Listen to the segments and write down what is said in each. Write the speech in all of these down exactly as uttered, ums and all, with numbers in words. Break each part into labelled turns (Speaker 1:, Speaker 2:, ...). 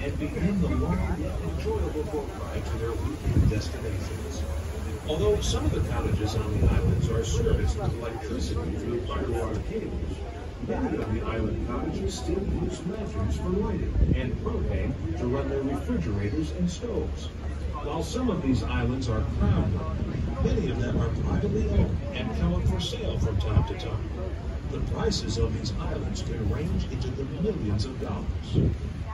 Speaker 1: and begin the long yet enjoyable boat ride to their weekend destinations. Although some of the cottages on the islands are serviced with electricity through underwater cables, many of the island cottages still use lanterns for lighting and propane to run their refrigerators and stoves. While some of these islands are crown-owned, many of them are privately owned and come up for sale from time to time. The prices of these islands can range into the millions of dollars.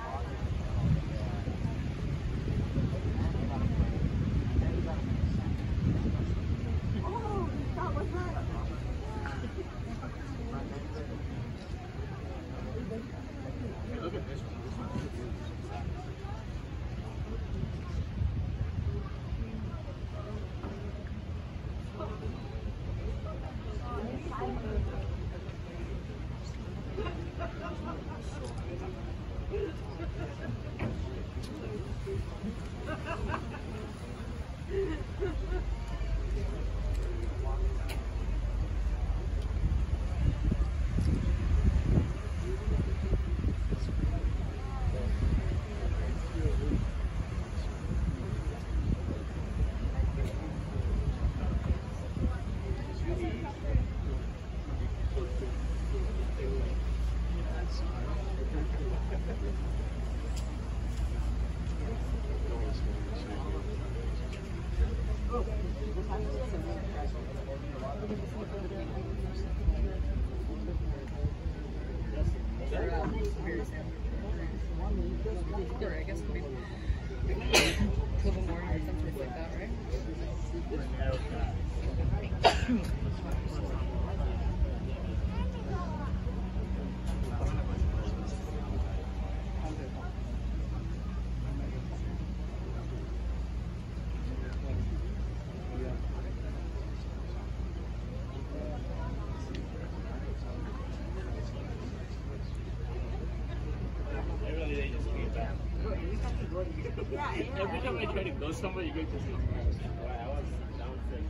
Speaker 2: Every time I try to go somewhere, you go to see. I was downstairs.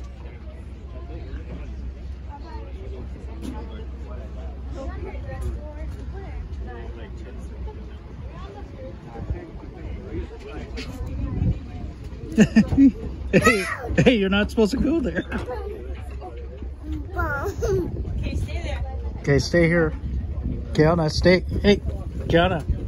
Speaker 3: hey, hey, you're not supposed to go there.
Speaker 4: Okay, stay there.
Speaker 3: Okay, stay here. Kiana, stay. Hey, Kiana.